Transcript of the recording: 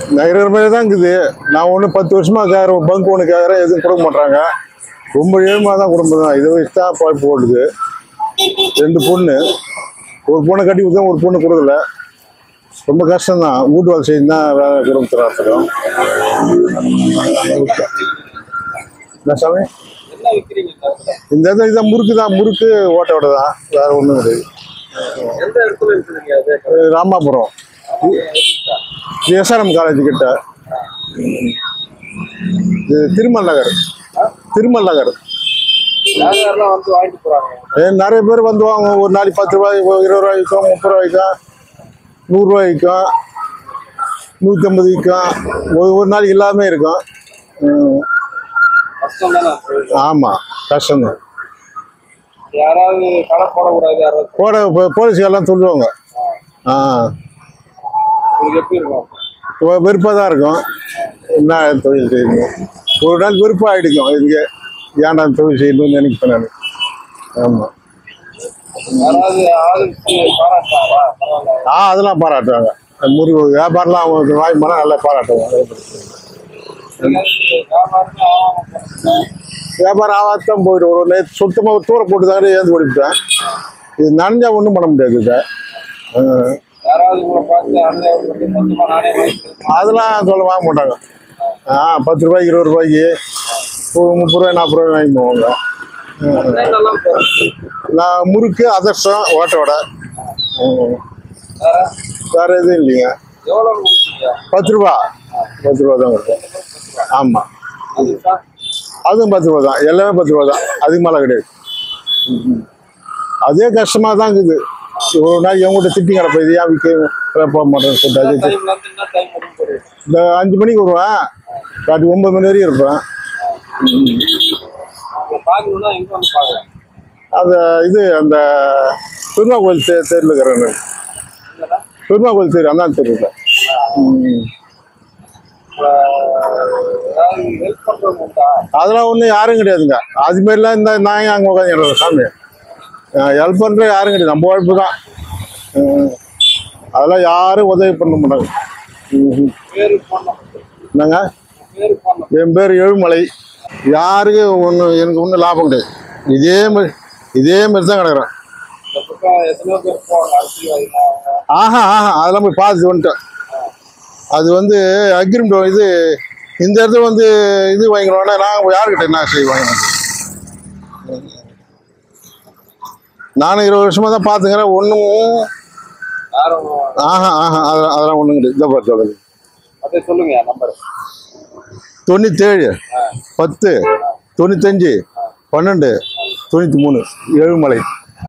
20 தான் இருக்குது. நான் ஒன்று 10 வருஷமா கேட்குறேன், பங்க் ஒன்று கேட்குறேன், எதுவும் கொடுக்க மாட்டாங்க. ரொம்ப ஏழ்மையாக தான் குடும்பம் தான். இதை வச்சு தான் பழப்பு ஓடுது. 2 பொண்ணு, ஒரு பொண்ணை கட்டி கொடுத்தா ஒரு பொண்ணு கொடுக்கல. ரொம்ப கஷ்டம்தான். வீட்டு வேலை செய்து தான் வேலை குடும்பத்தில் நடத்துகிறோம். என்ன சாமி இந்த இடத்துல இதான் முறுக்கு தான், முறுக்கு ஓட்டோட தான், வேற ஒன்றும் கிடையாது. ராமாபுரம் எஸ்ஆர்எம் காலேஜ் கிட்ட, திருமல் நகர். திருமல் நகர் நிறைய பேர் வந்து வாங்க. ஒரு நாளைக்கு 10 ரூபாய், 20 ரூபாய்க்கும், 30 ரூபாய்க்கும், 100 ரூபாய்க்கும், 150க்கும் ஒரு நாளைக்கு எல்லாமே இருக்கும். ஆமா, கஷ்டம்தான். போலீஸ் எல்லாம் சொல்லுவாங்க. வெறுப்பா தான் இருக்கும். என்ன தொழில் செய்யணும், ஒரு நாள் வெறுப்பா ஆயிடுக்கும். இதுக்கு ஏன்டா தொழில் செய்யணும்னு நினைப்பேன் நான். ஆமா, அதெல்லாம் பாராட்டுவாங்க. முருகு வியாபாரம்லாம் அவங்க வாங்கி போனால் நல்லா பாராட்டுவாங்க. வியாபாரம் ஆகாதான் போயிட்டு ஒரு நேற்று சுத்தமாக தூர போட்டு தான் ஏந்து ஓடிவிட்டேன். இது நனைஞ்சா ஒன்றும் பண்ண முடியாது. இதை அதெல்லாம் சொல்ல வாங்க மாட்டாங்க. 10 ரூபாய்க்கு, 20 ரூபாய்க்கு, 30 ரூபாய், 40 ரூபாய் வாங்கி போவாங்க. நான் முறுக்கு, அதிர்ஷ்டம், ஓட்டோட, வேற எதுவும் இல்லைங்க. 10 ரூபா, 10 ரூபா தான் இருக்கும். ஆமா, அதுவும் 10 ரூபா தான். எல்லாமே 10 ரூபா தான், அதுக்கு மேலே கிடையாது. அதே கஷ்டமா தான் இருக்குது. ஒரு நாள் எவங்கிட்ட திட்டி கிடப்ப, இது ஏன் விற்க போக மாட்டேன்னு சொல்லிட்டு இந்த 5 மணிக்கு வருவேன், ராத்திரி 9 மணி வரையும் இருப்பேன். அந்த இது அந்த பெருமா கோயில் தேர்ல இருக்கிறேன். பெருமா கோயில் தேர் அந்த தெருவில். அதெல்லாம் ஒன்றும் யாரும் கிடையாதுங்க. அது மாதிரிலாம் இந்த நான் அங்கே உட்காந்து சாமி ஹெல்ப் பண்ணுற யாரும் கிடையாது. நம்ம உழைப்பு தான். அதெல்லாம் யாரும் உதவி பண்ண மாட்டாங்க. என்னங்க, என் பேர் ஏழுமலை. யாருக்கு ஒன்றும் எனக்கு ஒன்றும் லாபம் கிடையாது. இதே மாதிரி தான் கிடக்குறேன். அதெல்லாம் போய் பார்த்துட்டு வந்துட்டேன். அது வந்து அக்ரிமெண்ட் இது இந்த இடத்துல வந்து இது வாங்கிக்கணும்னா நான் யாருக்கிட்ட என்ன செய்வாங்க. நானும் 20 வருஷமா தான் பார்த்துக்கிறேன். ஒன்றும் அதெல்லாம் ஒன்றும் கிடையாது. இந்த பார்த்து சொல்லுங்க. நம்பர் 97 10 95 12 93 ஏழுமலை.